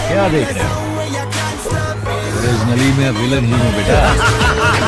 क्या देख रहे हो? ओरिजिनली मैं विलन ही हूँ बेटा।